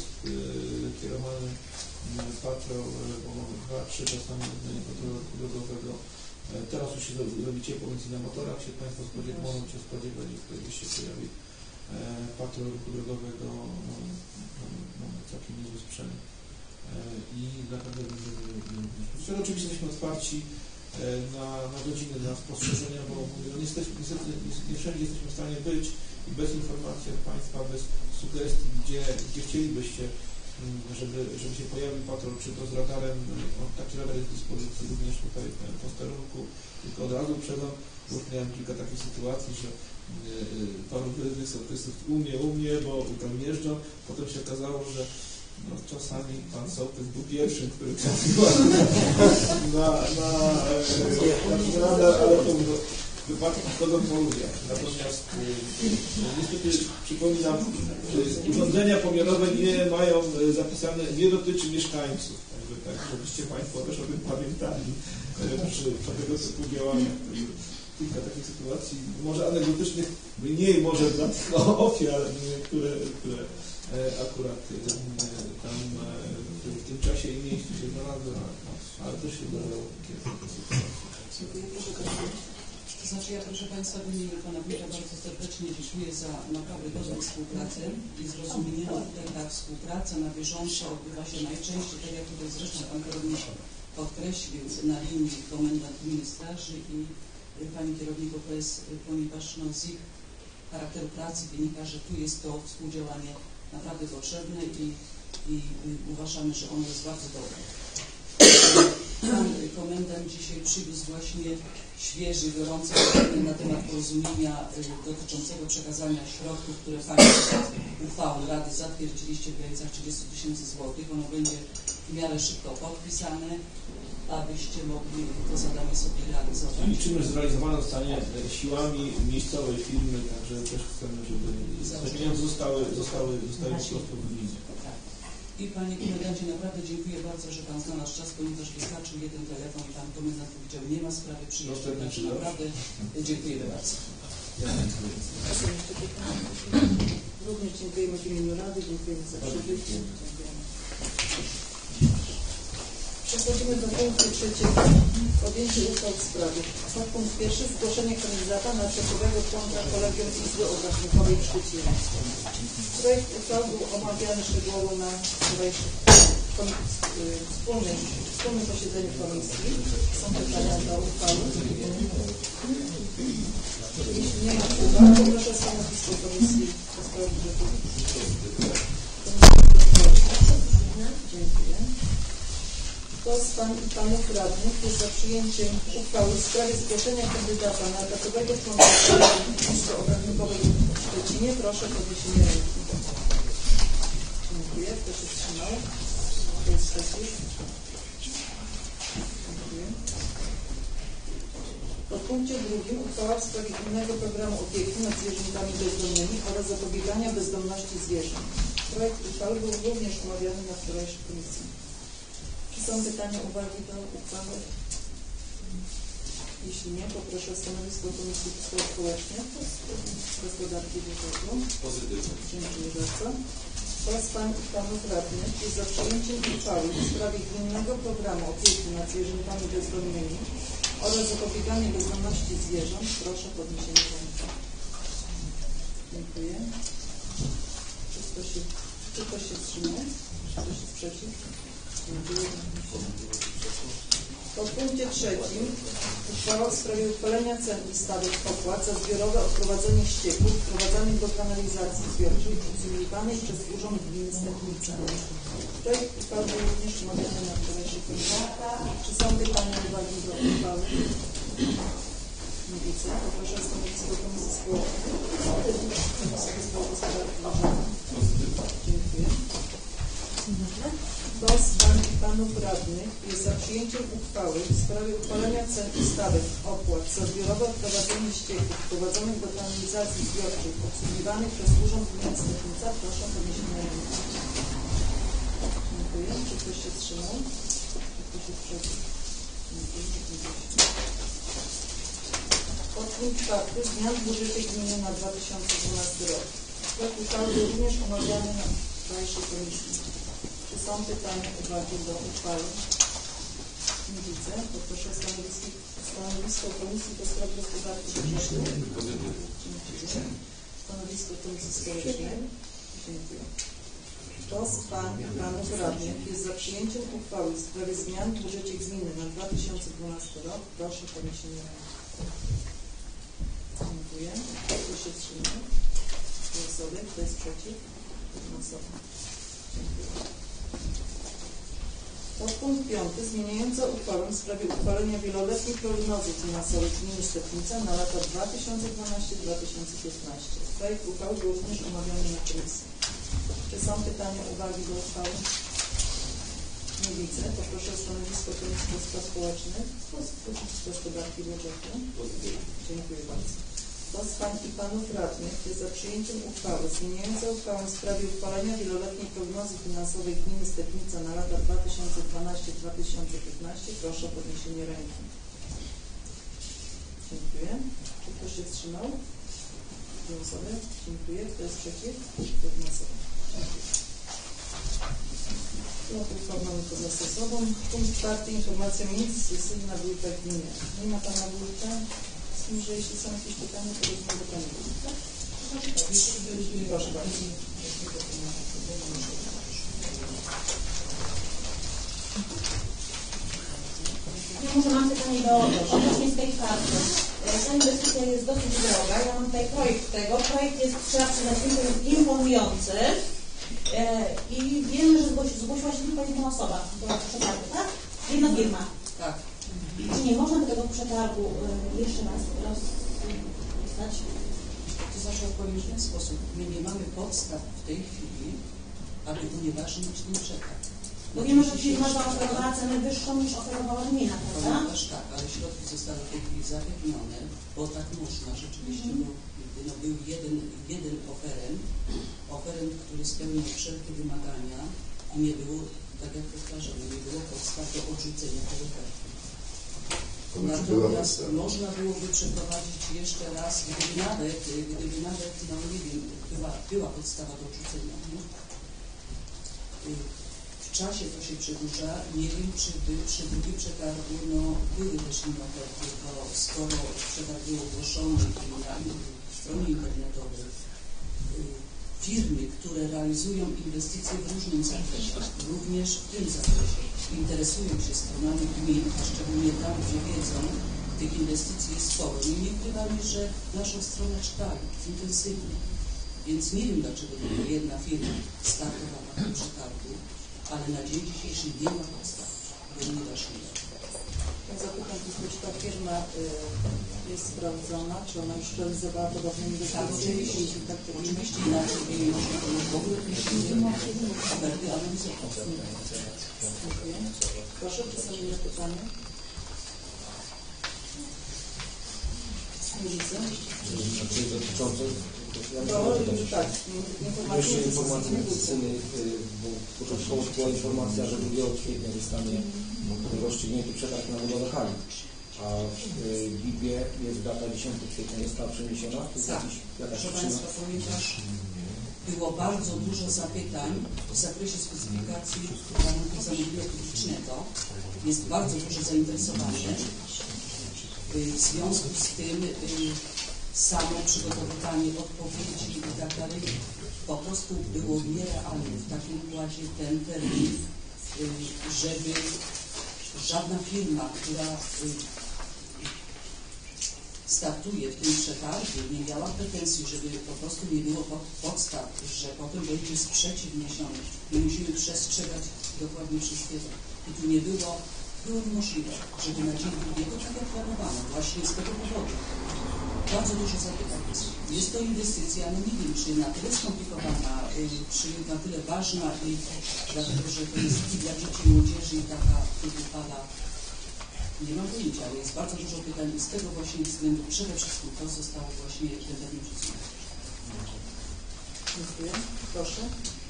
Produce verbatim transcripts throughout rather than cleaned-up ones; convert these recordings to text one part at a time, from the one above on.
jest yy, kierowany patrol, bo mamy dwa, trzy czasami odnośnie patrolu drogowego. Teraz już się robicie pomiędzy na motorach, się Państwo spodziewają, mogą się spodziewać, że kiedyś się pojawi e, patrol ruchu drogowego, no, mamy całkiem niezły sprzęt e, i naprawdę będziemy. Oczywiście jesteśmy otwarci e, na, na godziny, na spostrzeżenia, bo no, niestety, niestety nie wszędzie jesteśmy w stanie być i bez informacji od Państwa, bez sugestii, gdzie, gdzie chcielibyście, żeby, żeby się pojawił patrol, czy to z radarem, taki radar jest w dyspozycji również tutaj w posterunku, tylko od razu uprzedzam, bo już miałem kilka takich sytuacji, że paru sołtysów u mnie, u mnie, bo tam jeżdżą, potem się okazało, że no, czasami pan sołtys był pierwszym, który trafił na, na, na, na radar, ale to było wypadki wchodzą po ludziach. Natomiast no, niestety przypominam, że urządzenia pomiarowe nie mają zapisane, nie dotyczy mieszkańców. Także tak, żebyście Państwo też o tym pamiętali przy, przy tego typu działaniach. Kilka takich sytuacji, może anegdotycznych, mniej może dla tych ofiar, które, które akurat tam w tym czasie i miejscu się znalazły, ale też się zdarzało kilka sytuacji. To znaczy ja, proszę Państwa, w imieniu Pana Wójta bardzo serdecznie dziękuję za naprawdę dobrą współpracę i zrozumienie. Tutaj ta współpraca na bieżąco odbywa się najczęściej, tak jak tutaj zresztą Pan Kierownik podkreślił, na linii komendant gminy straży i Pani Kierownik O P S, ponieważ no, z ich charakteru pracy wynika, że tu jest to współdziałanie naprawdę potrzebne i, i, i uważamy, że ono jest bardzo dobre. Pan komendant dzisiaj przywiózł właśnie świeży, gorący na temat porozumienia dotyczącego przekazania środków, które Państwo uchwałą Rady zatwierdziliście w granicach trzydziestu tysięcy złotych. Ono będzie w miarę szybko podpisane, abyście mogli to zadanie sobie realizować. Liczymy, że zrealizowane zostanie siłami miejscowej firmy, także też chcemy, żeby te pieniądze zostały, zostały, zostały po prostu w gminie. I Panie Komendancie, naprawdę dziękuję bardzo, że Pan znalazł czas, ponieważ wystarczył jeden telefon i Pan Komendant powiedział, nie ma sprawy przyjeżdżać. Także naprawdę dziękujemy bardzo. Również dziękujemy w imieniu Rady, dziękujemy za przybycie. Przechodzimy do punktu trzeciego. Podjęcie uchwał w sprawie. Punkt pierwszy. Zgłoszenie kandydata na członkowego członka Kolegium Izby Obrachunkowej w Szczecinie. Projekt uchwały był omawiany szczegółowo na wczorajszym wspólnym, wspólnym posiedzeniu komisji. Są pytania do uchwały. Jeśli nie ma uwag, poproszę stanowisko komisji do spraw budżetu. Dziękuję. Kto z Pań i Panów Radnych jest za przyjęciem uchwały w sprawie zgłoszenia kandydata na etatowego członka Izby Obrachunkowej w Szczecinie? Proszę o podniesienie ręki. Dziękuję. Kto się wstrzymał? Kto jest przeciw? Dziękuję. Po punkcie drugim uchwała w sprawie gminnego programu opieki nad zwierzętami bezdomnymi oraz zapobiegania bezdomności zwierząt. Projekt uchwały był również omawiany na wczorajszej komisji. Czy są pytania, uwagi do uchwały? Jeśli nie, poproszę o stanowisko Komisji Spraw Społecznych, Gospodarki i Rozwoju. Pozytywnie. Dziękuję bardzo. Kto z Pań i Panów Radnych jest za przyjęciem uchwały w sprawie gminnego programu opieki nad zwierzętami bezdomnymi oraz zapobieganie bezdomności zwierząt? Proszę o podniesienie ręki. Dziękuję. Czy ktoś się, czy ktoś się wstrzymał? Czy ktoś jest przeciw? Dziękuję. Po punkcie trzecim uchwała w sprawie uchwalenia cen i stawek opłat za zbiorowe odprowadzenie ścieków wprowadzanych do kanalizacji zbiorczej obsługiwanej przez Urząd Gminy Stępnica. Projekt uchwały był również omawiany na wczorajszej komisji. Czy są pytania, uwagi do uchwały? Nie widzę. Poproszę o stanowisko Komisji Społecznej. Komisji Gospodarki i Rozwoju. Dziękuję. Kto z Pań i Panów Radnych jest za przyjęciem uchwały w sprawie uchwalenia cen i stawek opłat za zbiorowe odprowadzenie ścieków wprowadzonych do kanalizacji zbiorczych obsługiwanych przez Urząd Gminy Stępnica? Proszę o podniesienie ręki. Dziękuję. Czy ktoś się wstrzymał? Czy ktoś jest przeciw? Dziękuję. Podpunkt czwarty. Zmian w budżecie gminy na dwa tysiące dwunasty rok. Projekt uchwały był również omawiany na uchwałczej komisji. Czy są pytania, uwagi do uchwały? Nie widzę. Poproszę o stanowisko, stanowisko Komisji do Spraw Gospodarki Budżetu. Stanowisko Komisji Społecznej. Dziękuję. Kto z pań i panów radnych jest za przyjęciem uchwały w sprawie zmian w budżecie gminy na dwa tysiące dwunasty rok? Proszę o podniesienie ręki. Dziękuję. Kto się wstrzymał? Dwie osoby. Kto jest przeciw? Jedna osoba. Dziękuję. Podpunkt piąty. Zmieniająca uchwałę w sprawie uchwalenia wieloletniej prognozy finansowej gminy Stepnica na lata dwa tysiące dwunasty do dwa tysiące piętnastego. Projekt uchwały był również omawiany na komisji. Czy są pytania, uwagi do uchwały? Nie widzę. Poproszę o stanowisko Komisji do Spraw Społecznych, Gospodarki i Budżetu. Dziękuję bardzo. Kto z pań i panów radnych jest za przyjęciem uchwały zmieniającej uchwałę w sprawie uchwalenia wieloletniej prognozy finansowej gminy Stepnica na lata dwa tysiące dwunasty do dwa tysiące piętnastego? Proszę o podniesienie ręki. Dziękuję. Czy ktoś się wstrzymał? Dwie osoby. Dziękuję. Kto jest przeciw? Jedna osoba. No to uchwałę mamy poza sobą. Punkt czwarty. Informacja międzysesyjna wójta gminy. Nie ma pana wójta. Z tym, że jeśli są jakieś pytania, to rozumiem do pani wójta. Proszę bardzo. Ja może mam pytanie do odnośnie z tej karty. Ta inwestycja jest dosyć droga. Ja mam tutaj projekt tego. Projekt jest, trzeba przyznać, imponujący. I wiemy, że zgłosi, zgłosiła się tylko jedna osoba do przetargu, tak? Jedna firma. Tak. Czy nie można tego przetargu jeszcze raz rozpisać? To znaczy odpowiem w ten sposób. My nie mamy podstaw w tej chwili, aby unieważnić ten przetarg. Bo wiemy, że firma zaoferowała cenę wyższą niż oferowała gmina, prawda? Ponieważ tak, ale środki zostały w tej chwili zapewnione, bo tak można rzeczywiście, mm. bo no, był jeden, jeden oferent, oferent, który spełnił wszelkie wymagania i nie było, tak jak powtarzam, nie było podstaw do odrzucenia tej oferty. Natomiast można byłoby przeprowadzić jeszcze raz, gdyby nawet, gdyby nawet, no nie wiem, była, była podstawa do odrzucenia. Nie? W czasie to się przedłuża. Nie wiem, czy by, przy drugim przetargu no, były też inne oferty, bo skoro przetarg był ogłoszony na stronie internetowej, firmy, które realizują inwestycje w różnym zakresie, również w tym zakresie, interesują się stronami gmin, a szczególnie tam, gdzie wiedzą, tych inwestycji jest sporo. I nie ukrywamy, że naszą stronę czytają intensywnie. Więc nie wiem, dlaczego tylko jedna firma startowała w tym przetargu, ale na dzień dzisiejszy nie ma podstaw, ponieważ nie ma. Ja zapytam tylko, czy ta firma y, jest sprawdzona, czy ona już realizowała podobne inwestycje? Jeśli tak, to oczywiście inaczej nie można w ogóle oferty analizować. Dziękuję. Proszę, przedstawienie pytania. Nie widzę. Dotyczące To, tak, Jeszcze informacje informacji medycyny, bo początkowo była informacja, że drugiego kwietnia zostanie rozstrzygnięty przetarg na budowę hali, a w B I P-ie jest data dziesiątego kwietnia, jest ta przeniesiona? Tak, proszę Państwa, ponieważ było bardzo dużo zapytań w zakresie specyfikacji warunków zamówienia publicznego, jest bardzo duże zainteresowanie. W związku z tym samo przygotowywanie odpowiedzi i tak dalej po prostu było nierealne w takim układzie ten termin, żeby żadna firma, która startuje w tym przetargu, nie miała pretensji, żeby po prostu nie było podstaw, że potem będzie sprzeciw wniesiony i musimy przestrzegać dokładnie wszystkiego. I tu nie było, było możliwe, żeby na dzień drugiego, tak jak planowano, właśnie z tego powodu. Bardzo dużo zapytań jest. Jest to inwestycja, no nie wiem, czy na tyle skomplikowana, czy na tyle ważna i dlatego, że to jest i dla dzieci i młodzieży i taka fala. Nie mam pojęcia, ale jest bardzo dużo pytań i z tego właśnie względu przede wszystkim to zostało właśnie ten termin przesunięty. Dziękuję. Proszę.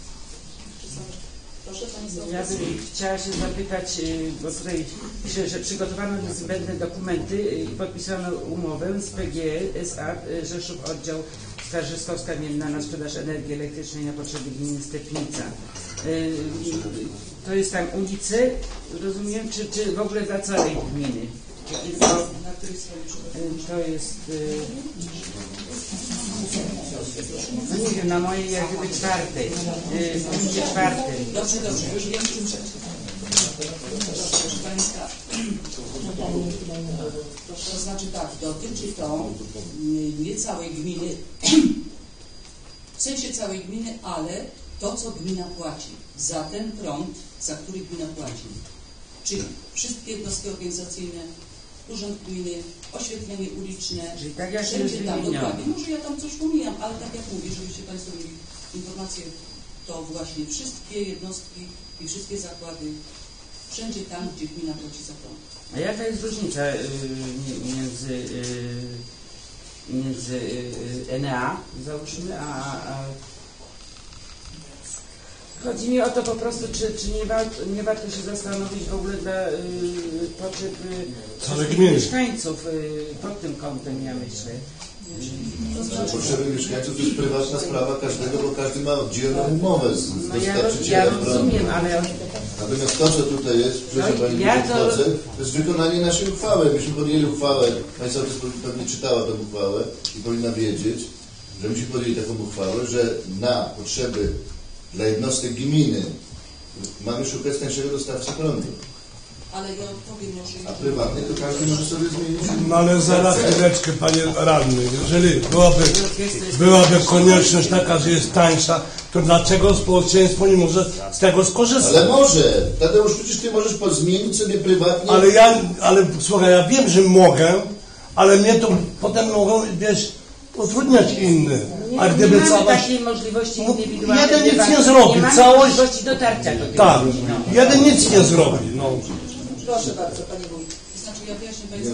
Proszę Pani. Ja bym chciała się zapytać, bo tutaj pisze, że przygotowano niezbędne dokumenty i podpisano umowę z P G E S A Rzeszów Oddział Starzystowska Mienna na sprzedaż energii elektrycznej na potrzeby gminy Stepnica. Y, To jest tam ulicy, rozumiem, czy, czy w ogóle dla całej gminy? To, Na której stronie przepraszam? y, to jest, y, no nie wiem, na mojej jak gdyby czwartej, y, punkcie czwartym. Dobrze, dobrze, już wiem, w czym rzecz. Proszę Państwa, to znaczy tak, dotyczy to nie, nie całej gminy, w sensie całej gminy, ale to, co gmina płaci za ten prąd, za który gmina płaci. Czyli wszystkie jednostki organizacyjne, urząd gminy, oświetlenie uliczne, Czyli tak jak wszędzie jest tam wymienione. dokładnie. Może ja tam coś pomijam, ale tak jak mówię, żebyście Państwo mieli informację, to właśnie wszystkie jednostki i wszystkie zakłady, wszędzie tam, gdzie gmina płaci za prąd. A jaka jest różnica y, mi- między, y, między y, N E A, załóżmy, a, a, a... Chodzi mi o to po prostu, czy, czy nie, warto, nie warto się zastanowić w ogóle dla y, potrzeb y, Całej wszystkich gminy. mieszkańców y, pod tym kątem, ja myślę. Potrzeby mieszkańców to jest prywatna sprawa każdego, bo każdy ma oddzielną umowę z, z No ja, roz- ja dostarczycielem prądu. rozumiem, ale Natomiast to, co tutaj jest, proszę No i Pani, ja ja to- to... to jest wykonanie naszej uchwały. Myśmy podjęli uchwałę, Pani Sołtys pewnie czytała tę uchwałę i powinna wiedzieć, że myśmy podjęli taką uchwałę, że na potrzeby dla jednostek gminy mamy szukać tańszego dostawcy prądu. Ale ja odpowiem może... A prywatny to każdy może sobie zmienić. No ale zaraz chwileczkę, panie radny, jeżeli byłaby, byłaby konieczność taka, że jest tańsza, to dlaczego społeczeństwo nie może z tego skorzystać? Ale może. Tadeusz, przecież Ty możesz po- zmienić sobie prywatnie. Ale ja, ale słuchaj, ja wiem, że mogę, ale mnie to potem mogą, wiesz, utrudniać inne. nie, A nie gdyby mamy całość... takiej możliwości No, indywidualnej. jeden nic ma- nie zrobi, Nie mamy całość- możliwości dotarcia do tego. Tak, no. jeden nic nie zrobi, no. Proszę bardzo, Pani Wójt. To znaczy ja wyjaśnię Państwu,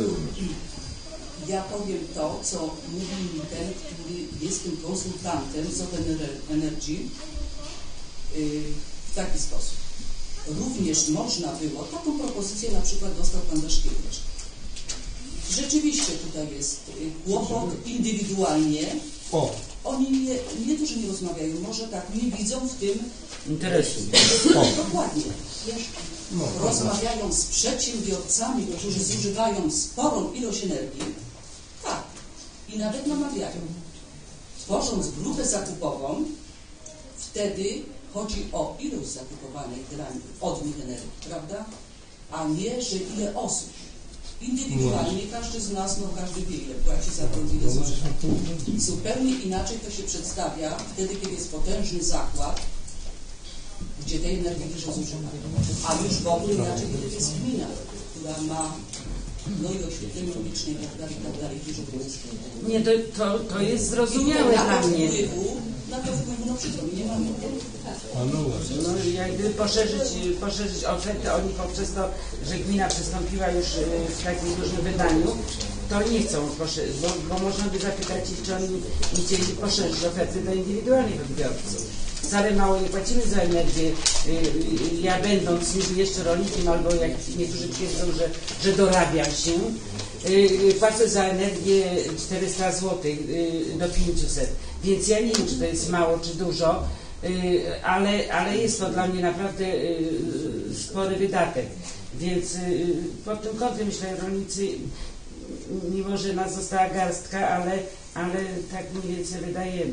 ja powiem to, co mówi mi ten, który jest tym konsultantem z Open Energy yy, w taki sposób. Również można było, taką propozycję na przykład dostał Pan Daszkiewicz. Rzeczywiście tutaj jest y, kłopot indywidualnie. O, Oni nie, nie to, że nie rozmawiają, może tak, nie widzą w tym Interesu. dokładnie. Rozmawiają z przedsiębiorcami, którzy zużywają sporą ilość energii, tak, i nawet namawiają. Tworząc grupę zakupową, wtedy chodzi o ilość zakupowanej dla nich, od nich energii, prawda? A nie, że ile osób. Indywidualnie każdy z nas, no każdy wie, ile płaci za prąd, ile zużywa. Zupełnie inaczej to się przedstawia wtedy, kiedy jest potężny zakład, gdzie tej energii dużo zużywa. A już w ogóle inaczej, kiedy jest gmina, która ma no i oświetlenie uliczne i tak dalej, i tak dalej, dużo więcej. Nie, to, to, to jest zrozumiałe I dla to mnie. wpływu, na to wpływu, no przykro mi, nie mamy. No, jak gdyby poszerzyć, poszerzyć ofertę oni poprzez to, że gmina przystąpiła już y, w takim dużym wydaniu, to nie chcą poszerzyć, bo, bo można by zapytać ich, czy oni nie chcieli poszerzyć oferty dla indywidualnych odbiorców. Wcale mało nie płacimy za energię. Y, y, Ja będąc niby jeszcze rolnikiem, albo jak niektórzy twierdzą, że, że dorabiam się, y, y, płacę za energię czterysta złotych y, do pięciuset. Więc ja nie wiem, czy to jest mało, czy dużo. Y, ale, ale jest to dla mnie naprawdę y, spory wydatek. Więc y, pod tym kątem myślę, rolnicy, mimo że nas została garstka, ale, ale tak mniej więcej wydajemy.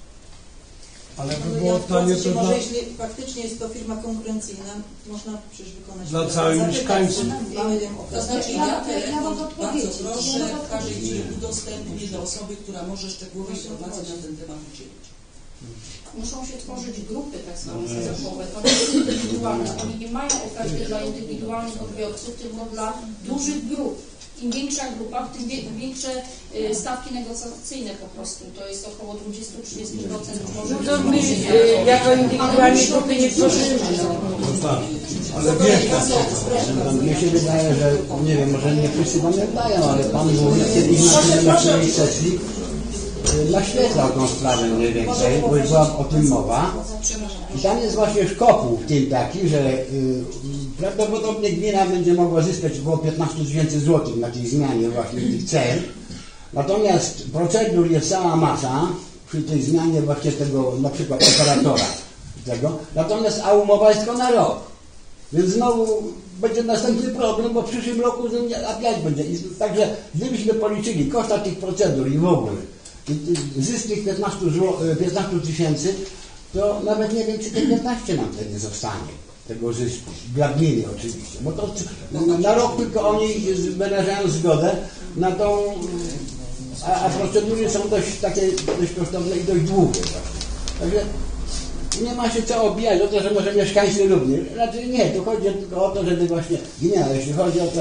ale by No, było ja tanie wtrącę to się, dla... może jeśli faktycznie jest to firma konkurencyjna, można przecież wykonać... Dla całych zapytać mieszkańców. i- To znaczy Ja- ja ja telefon mogę bardzo odpowiedzieć. proszę, Ja mogę w każdej chwili odpowiedzieć. udostępnię do osoby, która może szczegółowe informacje na ten temat udzielić. Muszą się tworzyć grupy tak zwane zespołowe, to jest indywidualne. Oni nie mają oferty dla indywidualnych odbiorców, tylko dla dużych grup. Im większa grupa, tym wie- większe y, stawki negocjacyjne po prostu. To jest około dwadzieścia do trzydziestu procent. Może No być to my różnie. y, jako indywidualni grupy nie tworzymy. No tak, ale wiesz, Mnie się wydaje, że nie wiem, może nie wszyscy pamiętają, ale pan mówi kiedyś na naszej sesji y, naświetlał tą sprawę mniej więcej, bo już była o tym mowa. I tam jest właśnie szkopuł w tym taki, że y, prawdopodobnie gmina będzie mogła zyskać około piętnaście tysięcy złotych na tej zmianie właśnie tych cen. Natomiast procedur jest cała masa przy tej zmianie właśnie tego na przykład operatora tego, natomiast a umowa jest tylko na rok. Więc znowu będzie następny problem, bo w przyszłym roku opять będzie. I także gdybyśmy policzyli koszta tych procedur i w ogóle zysk tych piętnaście tysięcy, to nawet nie wiem, czy te piętnaście nam wtedy zostanie, tego zysku, dla gminy oczywiście, bo to na rok tylko oni wyrażają zgodę na tą, a, a procedury są dość takie, dość kosztowne i dość długie. Także nie ma się co obijać o to, że może mieszkańcy również. Raczej nie, tu chodzi tylko o to, żeby właśnie gmina, jeśli chodzi o te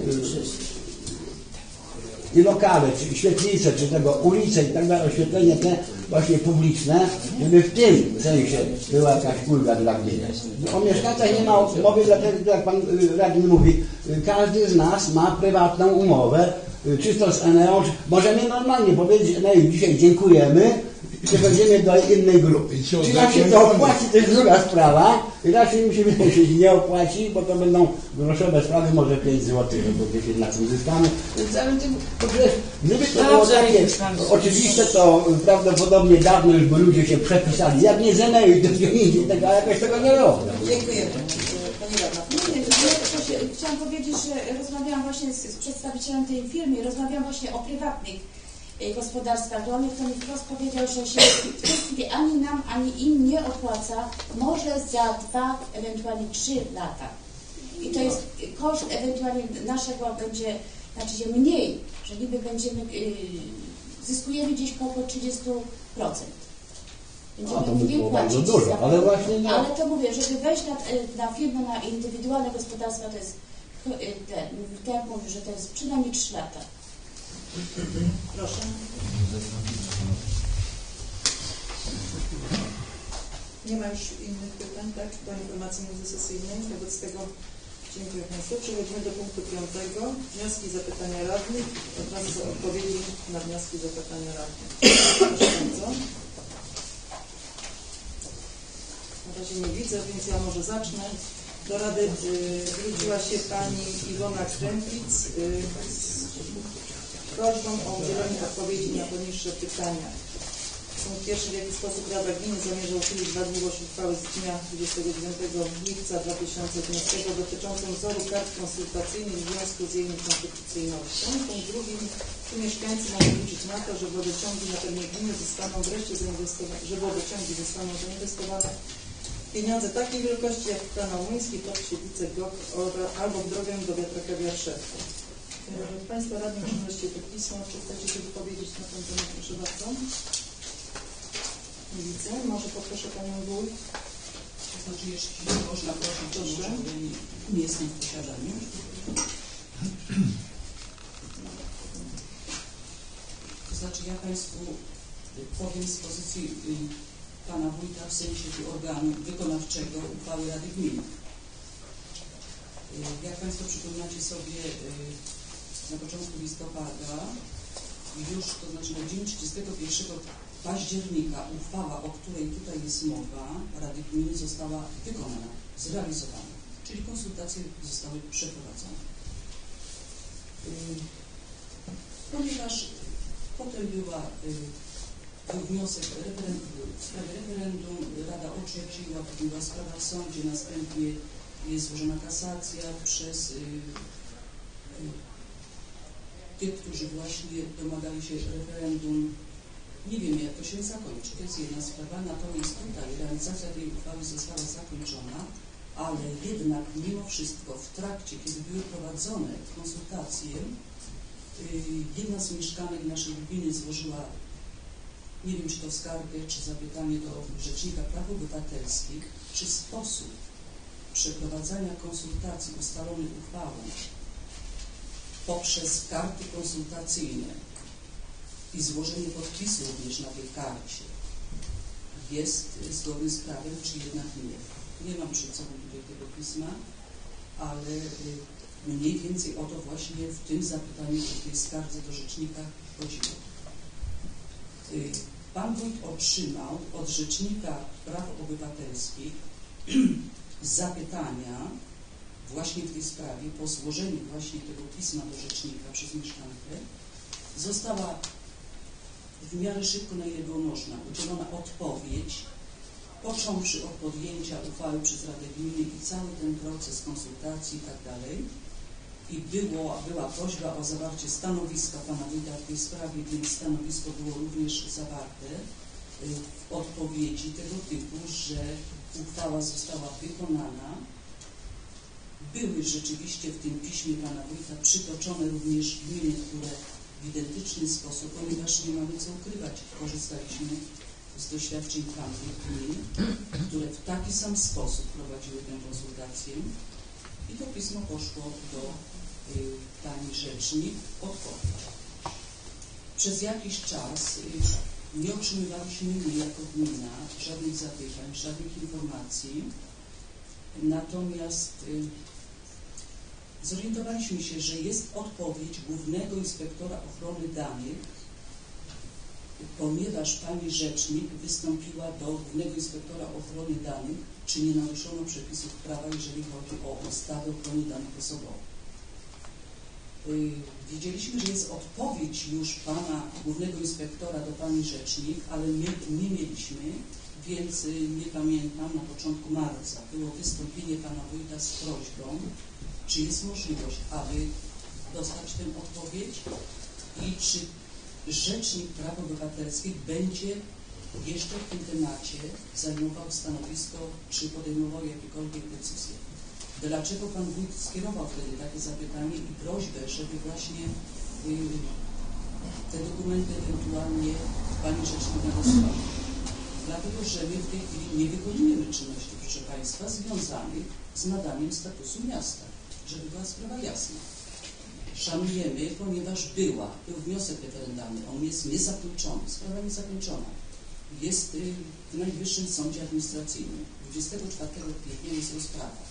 i lokale, czy świetlice, czy tego ulice i tak dalej, oświetlenie te właśnie publiczne, żeby w tym sensie była jakaś ulga dla gminy. O mieszkańcach nie ma mowy, dlatego jak pan radny mówi, każdy z nas ma prywatną umowę, czysto z Eneą. Możemy normalnie powiedzieć Enei dzisiaj dziękujemy, przechodzimy do innej grupy. Czy nam się to opłaci, to jest druga sprawa. I raczej mi się wydaje, że się nie opłaci, bo to będą groszowe sprawy, może pięć złotych, bo gdzieś na tym zyskamy. Więc ale tym, gdyby to było takie oczywiste, to prawdopodobnie dawno już by ludzie się przepisali. Jak nie z Enei, to gdzie indziej tego, a jakoś tego nie robią. Dziękujemy. Pani radna. Nie, ja się, chciałam powiedzieć, że rozmawiałam właśnie z, z przedstawicielem tej firmy, rozmawiałam właśnie o prywatnych gospodarstwach rolnych, to mi wprost powiedział, że się w tej chwili ani nam, ani im nie opłaca, może za dwa, ewentualnie trzy lata. I to jest koszt ewentualnie naszego będzie, znaczy się mniej, że niby będziemy, yy, zyskujemy gdzieś około trzydzieści procent. No to by było bardzo dużo, ale właśnie nie. Ale to mówię, żeby wejść na, na firmę, na indywidualne gospodarstwa, to jest, ten, tak mówię, że to jest przynajmniej trzy lata. Proszę. Nie ma już innych pytań, tak? Do informacji międzysesyjnej. Wobec tego dziękuję Państwu. Przechodzimy do punktu piątego. Wnioski i zapytania radnych. Od razu odpowiedzi na wnioski i zapytania radnych. Proszę bardzo. Na razie nie widzę, więc ja może zacznę. Do Rady y, zwróciła się Pani Iwona Kręplic y, z prośbą o udzielenie odpowiedzi na poniższe pytania. Punkt pierwszy. W jaki sposób Rada Gminy zamierza uchylić wadliwość uchwały z dnia dwudziestego dziewiątego lipca dwa tysiące dwunastego dotyczącą wzoru kart konsultacyjnych w związku z jej niekonstytucyjnością. Punkt drugi. Czy mieszkańcy mogą liczyć na to, że wodociągi na terenie gminy zostaną wreszcie zainwestowane, że wodociągi zostaną zainwestowane pieniądze takiej wielkości jak w kanał Młyński, Podsiedlice, Gok albo w drogę do Wiatraka Szewka. Państwo radni przynieście to pismo, czy chcecie się wypowiedzieć na ten temat? Proszę bardzo. Nie widzę. Może poproszę Panią Wójt. To znaczy, jeśli można prosić, to może, bo ja nie, nie jestem w posiadaniu. To znaczy, ja Państwu powiem z pozycji Pana Wójta w sensie organu wykonawczego uchwały Rady Gminy. Jak Państwo przypominacie sobie, na początku listopada, już, to znaczy na dzień trzydziestego pierwszego października uchwała, o której tutaj jest mowa, Rady Gminy została wykonana, zrealizowana, czyli konsultacje zostały przeprowadzone. Ponieważ potem była był wniosek referendum, w sprawie referendum, Rada otrzeciła, potem była sprawa w sądzie, następnie jest złożona kasacja przez y, y, tych, którzy właśnie domagali się referendum. Nie wiemy, jak to się zakończy, to jest jedna sprawa, natomiast tutaj realizacja tej uchwały została zakończona, ale jednak mimo wszystko w trakcie, kiedy były prowadzone konsultacje, y, jedna z mieszkanek naszej gminy złożyła, nie wiem, czy to skargę, czy zapytanie do Rzecznika Praw Obywatelskich, czy sposób przeprowadzania konsultacji ustalony uchwałą poprzez karty konsultacyjne i złożenie podpisu również na tej karcie jest zgodny z prawem, czy jednak nie. Nie mam przed sobą tutaj tego pisma, ale mniej więcej o to właśnie w tym zapytaniu, w tej skardze do Rzecznika chodziło. Pan Wójt otrzymał od Rzecznika Praw Obywatelskich zapytania właśnie w tej sprawie, po złożeniu właśnie tego pisma do Rzecznika przez mieszkankę, została w miarę szybko, na ile było można, udzielona odpowiedź, począwszy od podjęcia uchwały przez Radę Gminy i cały ten proces konsultacji i tak dalej. I było, była prośba o zawarcie stanowiska pana wójta w tej sprawie, więc stanowisko było również zawarte w odpowiedzi tego typu, że uchwała została wykonana. Były rzeczywiście w tym piśmie pana wójta przytoczone również gminy, które w identyczny sposób, ponieważ nie mamy co ukrywać, korzystaliśmy z doświadczeń tamtych gmin, które w taki sam sposób prowadziły tę konsultację i to pismo poszło do y, pani rzecznik odpowiedź. Przez jakiś czas y, nie otrzymywaliśmy my jako gmina żadnych zapytań, żadnych informacji, natomiast y, zorientowaliśmy się, że jest odpowiedź Głównego Inspektora Ochrony Danych, ponieważ pani rzecznik wystąpiła do Głównego Inspektora Ochrony Danych, czy nie naruszono przepisów prawa, jeżeli chodzi o ustawę o ochronie danych osobowych. Yy, wiedzieliśmy, że jest odpowiedź już pana Głównego Inspektora do pani rzecznik, ale my nie mieliśmy, więc yy, nie pamiętam, na początku marca było wystąpienie pana wójta z prośbą, czy jest możliwość, aby dostać tę odpowiedź i czy Rzecznik Praw Obywatelskich będzie jeszcze w tym temacie zajmował stanowisko, czy podejmował jakiekolwiek decyzje. Dlaczego pan wójt skierował wtedy takie zapytanie i prośbę, żeby właśnie y, te dokumenty ewentualnie pani rzecznik nagłosowała? Dlatego, że my w tej chwili nie wykonujemy czynności, proszę państwa, związanych z nadaniem statusu miasta, żeby była sprawa jasna. Szanujemy, ponieważ była, był wniosek referendalny, on jest niezakończony, sprawa niezakończona. Jest y, w Najwyższym Sądzie Administracyjnym. dwudziestego czwartego kwietnia jest rozprawa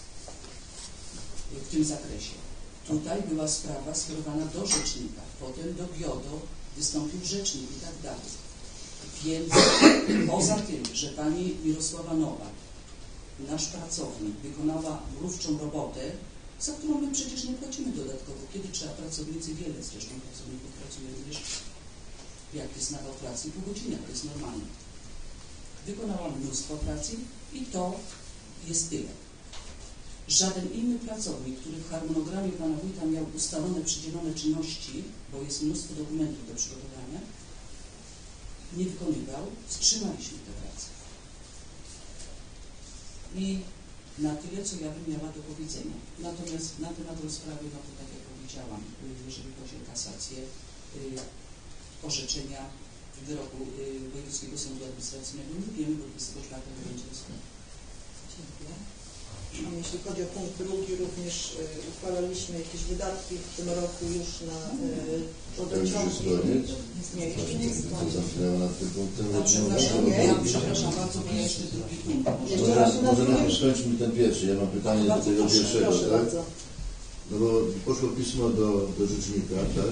y, w tym zakresie. Tutaj była sprawa skierowana do rzecznika, potem do GIODO, wystąpił rzecznik i tak dalej. Więc poza tym, że pani Mirosława Nowak, nasz pracownik, wykonała mrówczą robotę, za którą my przecież nie płacimy dodatkowo. Kiedy trzeba pracownicy, wiele zresztą pracowników pracuje również, jak jest nawał pracy, pół godziny, to jest normalne. Wykonała mnóstwo pracy i to jest tyle. Żaden inny pracownik, który w harmonogramie pana wójta miał ustalone, przydzielone czynności, bo jest mnóstwo dokumentów do przygotowania, nie wykonywał, wstrzymaliśmy tę pracę. I na tyle, co ja bym miała do powiedzenia. Natomiast na temat rozprawy, no to tak jak powiedziałam, jeżeli chodzi o kasację, yy, orzeczenia wyroku yy, Wojewódzkiego Sądu Administracyjnego, nie wiemy, bo dwudziestego czwartego będzie rozprawa. Dziękuję. Jeśli chodzi o punkt drugi, również y, uchwalaliśmy jakieś wydatki w tym roku już na y, wodociągi. Nie, jeszcze nie jest koniec. Zamknęła nad tym punktem. A przepraszam, ja przepraszam bardzo, bo jeszcze drugi punkt. Jeszcze raz na Może drugim. skończmy ten pierwszy. Ja mam pytanie do Bardzo tego proszę, pierwszego, proszę tak? bardzo. No bo poszło pismo do, do rzecznika, tak?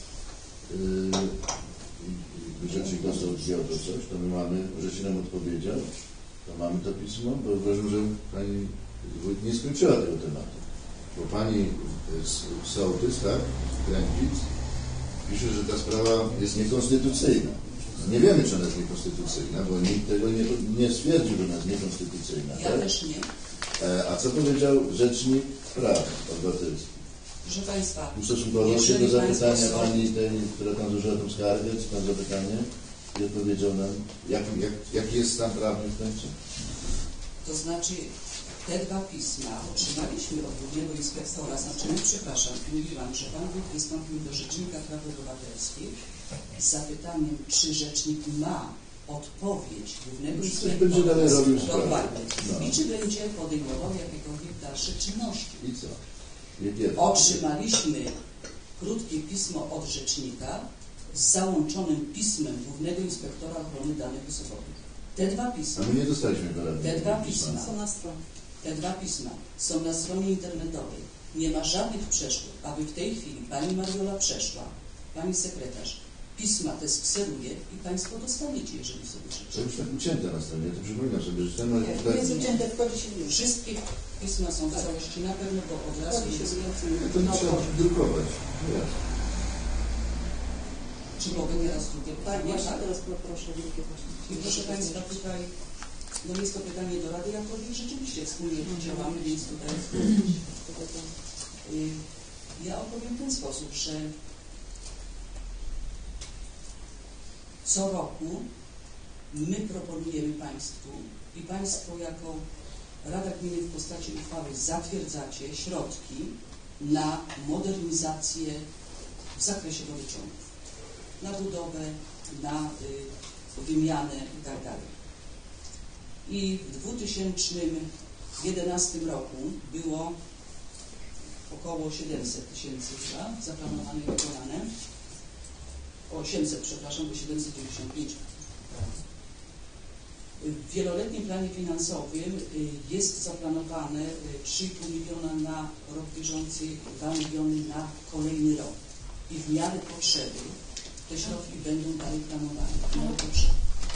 Yy, rzecznik dostał od GIODO coś, to my mamy, że się nam odpowiedział, to mamy to pismo, bo uważam, że pani wójt nie skończyła tego tematu. Bo pani z sołtys, tak? Krępic, pisze, że ta sprawa jest niekonstytucyjna. Nie wiemy, czy ona jest niekonstytucyjna, bo nikt tego nie, nie stwierdził, że ona jest niekonstytucyjna. Ja tak? też nie. A co powiedział Rzecznik Praw Obywatelskich? Proszę państwa, Ustosunkował się jeżeli do zapytania państwo są- pani, tej, która tam złożyła tą skargę, czy tam zapytanie i odpowiedział nam, jak, jak, jaki jest stan prawny w końcu? To znaczy, te dwa pisma otrzymaliśmy od Głównego Inspektora, znaczy, my, przepraszam, mówiłam, że pan wójt wystąpił do Rzecznika Praw Obywatelskich z zapytaniem, czy rzecznik ma odpowiedź Głównego Czy coś Inspektora. będzie dalej robił sprawę? Dokładnie. No. I czy będzie podejmował jakiekolwiek dalsze czynności. I co? Jakie? Otrzymaliśmy krótkie pismo od rzecznika z załączonym pismem Głównego Inspektora Ochrony Danych Osobowych. Te dwa pisma, A my nie dostaliśmy go te dwa pisma, Są na stronie. te dwa pisma są na stronie internetowej. Nie ma żadnych przeszkód, aby w tej chwili pani Mariola przeszła, pani sekretarz, pisma te skseruje i państwo dostaniecie, jeżeli sobie To życzą. już tak ucięte na stronie, ja to przypominam sobie, że ten Nie, tak, jest ucięte, wchodzi się już. Wszystkie pisma są w całości na pewno, bo od razu Wchodzi się jest. więcej. to nie trzeba drukować. Czy mogę nieraz drugie Tak, pytanie? właśnie teraz poproszę wielkie właśnie. I proszę Państwa, tutaj no jest to pytanie do Rady Jakowi. Rzeczywiście wspólnie działamy, więc tutaj y, ja opowiem w ten sposób, że co roku my proponujemy Państwu i Państwo jako Rada Gminy w postaci uchwały zatwierdzacie środki na modernizację w zakresie wodociągów, na budowę, na y, wymianę itd. I w dwa tysiące jedenastym roku było około siedemset tysięcy zaplanowane i wykonane. osiemset, przepraszam, bo siedemset dziewięćdziesiąt pięć. W wieloletnim planie finansowym jest zaplanowane trzy i pół miliona na rok bieżący, dwa miliony na kolejny rok. I w miarę potrzeby te środki będą dalej planowane. W miarę potrzeby.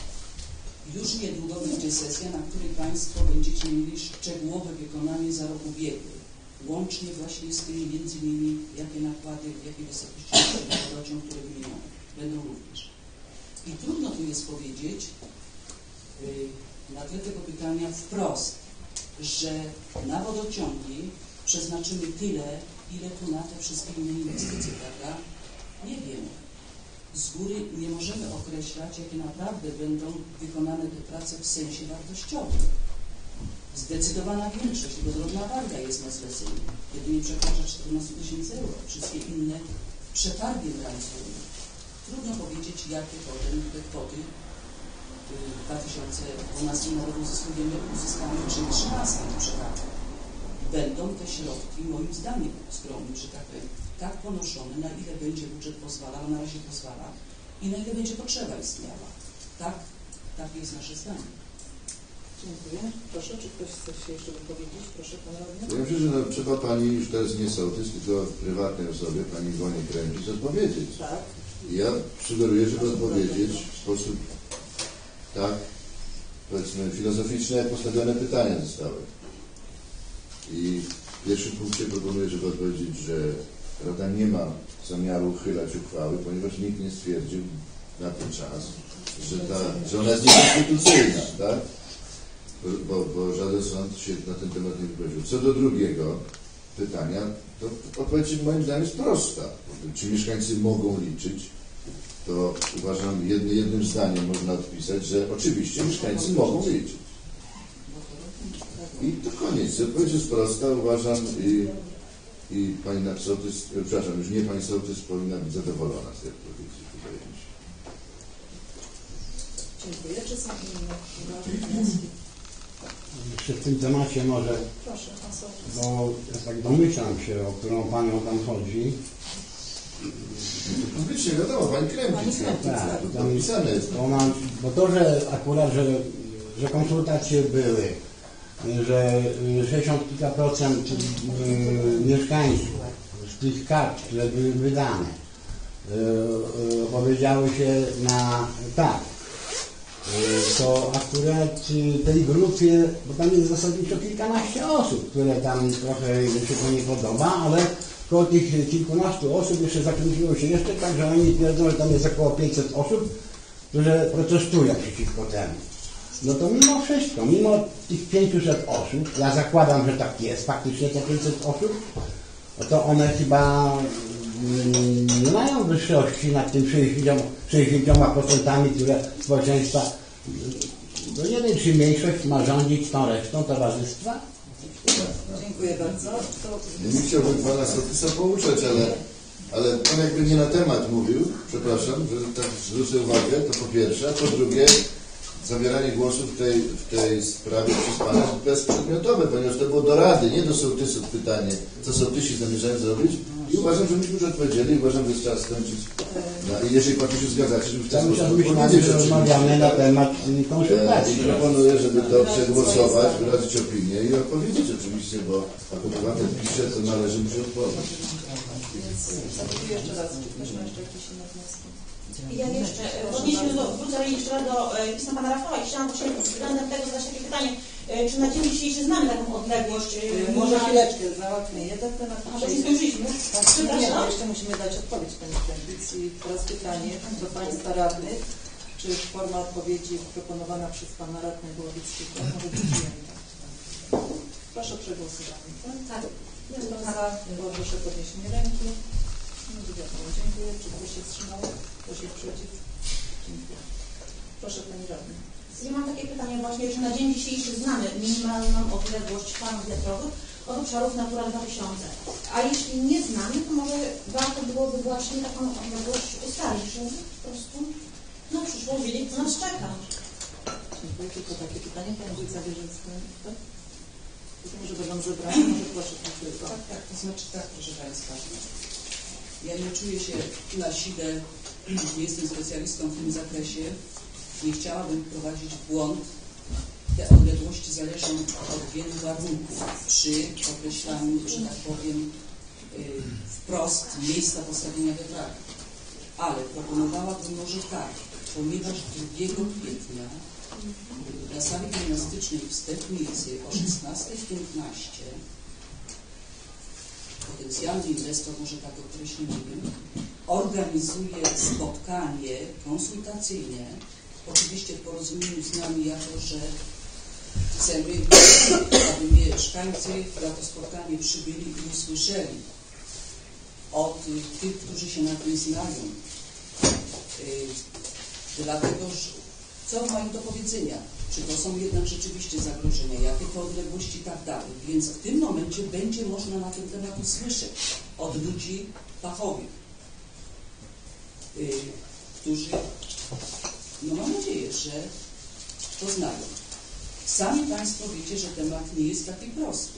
Już niedługo będzie sesja, na której Państwo będziecie mieli szczegółowe wykonanie za rok ubiegły. Łącznie właśnie z tymi między innymi, jakie nakłady, w jakiej wysokości wodociąg, które wymienione będą również. I trudno tu jest powiedzieć yy, na tle tego pytania wprost, że na wodociągi przeznaczymy tyle, ile tu na te wszystkie inne inwestycje, prawda? Nie wiem. Z góry nie możemy określać, jakie naprawdę będą wykonane te prace w sensie wartościowym. Zdecydowana większość, bo drobna warga jest na zleceniu, jedynie przekracza czternaście tysięcy euro. Wszystkie inne przetargi realizują. Trudno powiedzieć, jakie potem te kwoty w dwa tysiące dwunastym nawet uzyskujemy, uzyskamy przy trzynastym przetargu. Będą te środki, moim zdaniem, skromnie, że tak powiem, tak ponoszone, na ile będzie budżet pozwalał, na razie pozwala i na ile będzie potrzeba istniała. Tak, takie jest nasze zdanie. Dziękuję. Proszę, czy ktoś chce się jeszcze wypowiedzieć? Proszę, Pan Radny. Ja myślę, że no, trzeba Pani już teraz nie sołtys, tylko prywatnej osobie, Pani Iwonie Kręcic, odpowiedzieć. Tak. I ja sugeruję, żeby odpowiedzieć w sposób tak, powiedzmy, filozoficzny, jak postawione pytania zostały. I w pierwszym punkcie proponuję, żeby odpowiedzieć, że Rada nie ma zamiaru uchylać uchwały, ponieważ nikt nie stwierdził na ten czas, że, ta, że ona jest niekonstytucyjna, tak? Bo, bo żaden sąd się na ten temat nie wypowiedział. Co do drugiego pytania, to odpowiedź moim zdaniem jest prosta. Czy mieszkańcy mogą liczyć? To uważam, jednym, jednym zdaniem można odpisać, że oczywiście mieszkańcy mogą liczyć. I to koniec. Odpowiedź jest prosta, uważam, i, i Pani sołtys, przepraszam, już nie Pani sołtys powinna być zadowolona z tej odpowiedzi, wydaje mi się. Dziękuję. Czy są inne uwagi, wnioski? Jeszcze w tym temacie może, Proszę, Pan Sołtys. bo ja tak domyślam się, o którą Panią tam chodzi. Publicznie wiadomo, Pani Krępic, Tak, to tam napisane jest. Bo, mam, bo to, że akurat, że, że konsultacje były, że sześćdziesiąt kilka procent y, mieszkańców z tych kart, które były wydane, y, y, powiedziały się na tak. Y, to akurat y, tej grupie, bo tam jest zasadniczo kilkanaście osób, które tam trochę się to nie podoba, ale koło tych kilkunastu osób jeszcze zakręciło się jeszcze tak, że oni twierdzą, że tam jest około pięćset osób, które protestują przeciwko temu. No to mimo wszystko, mimo tych pięciuset osób, ja zakładam, że tak jest, faktycznie te pięćset osób, no to one chyba mm, nie mają wyższości nad tym sześćdziesięcioma procentami, które społeczeństwa, no nie wiem, czy większość ma rządzić tą resztą towarzystwa. Dziękuję bardzo. To... Nie chciałbym Pana sołtysa pouczać, ale, ale Pan jakby nie na temat mówił, przepraszam, że tak zwrócę uwagę, to po pierwsze, a po drugie, zabieranie głosu w tej, w tej sprawie przez Pana jest bezprzedmiotowe, ponieważ to było do Rady, nie do sołtysów pytanie, co sołtysi zamierzają zrobić. I uważam, że myśmy już odpowiedzieli, uważam, że jest czas skończyć. No, i jeżeli Państwo się zgadzacie, żeby w ten Cały czas sposób byśmy powiedzieć, rozmawiamy na temat I konsultacji. proponuję, żeby to przegłosować, wyrazić opinię i odpowiedzieć oczywiście, bo jak obywatel pisze, to należy mu się odpowiedzieć. Więc zapytuję jeszcze raz, czy ktoś ma jeszcze jakieś inne wnioski? Ja jeszcze, w odniesieniu do, wrócę jeszcze raz do e, pisma Pana Rafała i chciałam właśnie względem tego zadać takie pytanie. E, Czy na dzień dzisiejszy znamy taką odległość? e, Może minimalną? chwileczkę, załatwię jeden temat. A to nie skończyliśmy. Tak, nie, Przepraszam. jeszcze musimy dać odpowiedź Pani Przewodniczący. I teraz pytanie do Państwa radnych. Czy forma odpowiedzi proponowana przez Pana radnego Ławickiego może być przyjęta? Proszę o przegłosowanie. Tak. Kto za, proszę podniesienie ręki. No, wiadomo, dziękuję. Czy ktoś się wstrzymał? Ktoś jest przeciw? Dziękuję. Proszę Pani Radny. Ja mam takie pytanie właśnie, czy na dzień dzisiejszy znamy minimalną odległość farm wiatrowych od obszarów Natura dwa tysiące? A jeśli nie znamy, to może warto byłoby właśnie taką odległość ustalić, żeby po prostu na przyszłość wiedzieć, co nas czeka. Dziękuję. Tylko takie pytanie. Pani Wójt zabierze swoje, tak? Rozumiem, że będą zebrane. Może proszę Pani Wójta. Tak, tak, to znaczy tak, proszę Państwa. Ja nie czuję się na sile, nie jestem specjalistą w tym zakresie. Nie chciałabym wprowadzić w błąd. Te odległości zależą od wielu warunków przy określaniu, że tak powiem, yy, wprost miejsca postawienia wiatraka. Ale proponowałabym może tak, ponieważ drugiego kwietnia na sali gimnastycznej w Stepnicy o szesnastej piętnaście potencjalny inwestor, może tak określimy, organizuje spotkanie konsultacyjne, oczywiście w porozumieniu z nami, jako że chcemy, aby mieszkańcy na to spotkanie przybyli i usłyszeli od tych, którzy się na tym znają. Yy, dlatego, że co mają do powiedzenia? Czy to są jednak rzeczywiście zagrożenia? Jakie to odległości i tak dalej? Więc w tym momencie będzie można na ten temat usłyszeć od ludzi fachowych, yy, którzy, no mam nadzieję, że to znają. Sami Państwo wiecie, że temat nie jest taki prosty.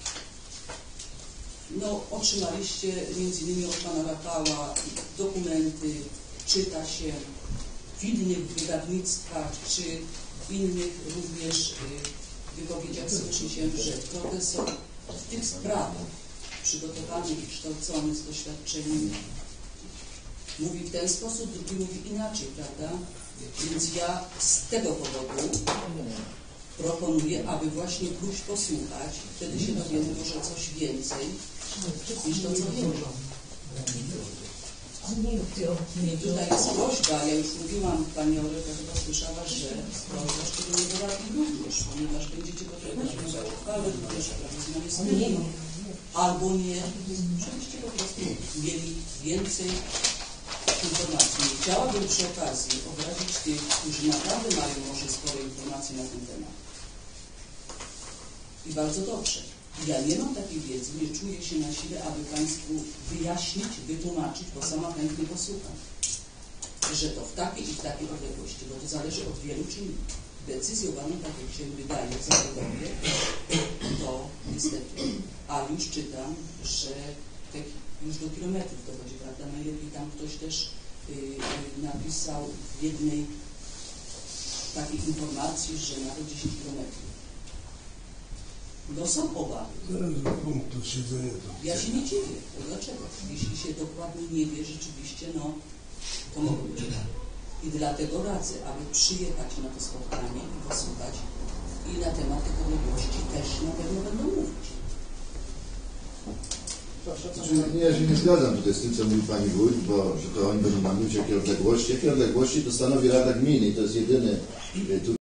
No, otrzymaliście między innymi od Pana Rafała dokumenty, czyta się w innych wydawnictwach, czy innych również y, wypowiedziach słyszy się, że profesor w tych sprawach przygotowany i kształcony z doświadczeniami mówi w ten sposób, drugi mówi inaczej, prawda? Więc ja z tego powodu proponuję, aby właśnie pójść posłuchać, wtedy się dowiemy może coś więcej niż to, co wiemy. I tutaj jest prośba, ja już mówiłam, Pani Oleka chyba słyszała, że prośba szczególnie do radnych również, ponieważ będziecie potrzebować uchwały również prawie zmiany stanu, albo nie, żebyście po prostu mieli więcej informacji. Nie chciałabym przy okazji obrazić tych, którzy naprawdę mają może spore informacje na ten temat. I bardzo dobrze. Ja nie mam takiej wiedzy, nie czuję się na sile, aby Państwu wyjaśnić, wytłumaczyć, bo sama chętnie posłucham, że to w takiej i w takiej odległości, bo to zależy od wielu czynników. Decyzję o warunkach, jak się wydaje w zawodowie, to niestety. A już czytam, że tak już do kilometrów dochodzi, prawda? Najlepiej tam ktoś też yy, napisał w jednej takiej informacji, że nawet dziesięć kilometrów. No są obawy. Ja się nie dziwię. Dlaczego? Jeśli się dokładnie nie wie rzeczywiście, no to mogą być. I dlatego radzę, aby przyjechać na to spotkanie i posłuchać i na temat tych odległości też na pewno będą mówić. Proszę, Znaczy, nie, ja się nie zgadzam tutaj z tym, co mówi Pani Wójt, bo że to oni będą nam mówić, jakie odległości. Jakie odległości to stanowi Rada Gminy i to jest jedyny